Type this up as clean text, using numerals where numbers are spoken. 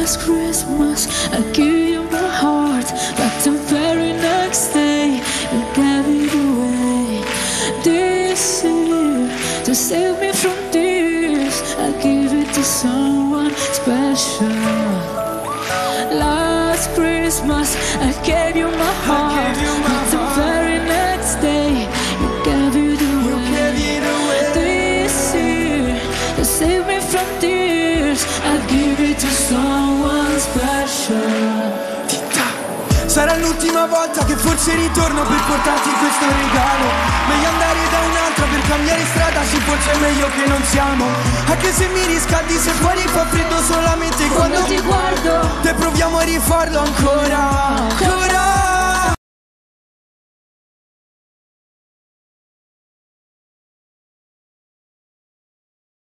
Last Christmas I gave you my heart, but the very next day you gave it away. This year, to save me from tears, I gave it to someone special. Last Christmas I gave you my heart, but the very next day you gave it away. This year, to save me from tears, I give it to someone special. Sarà l'ultima volta che forse ritorno per portarti questo regalo. Meglio andare da un'altra per cambiare strada, sì forse è meglio che non siamo. Anche se mi riscaldi se fuori fa freddo solamente quando ti guardo. E proviamo a rifarlo ancora.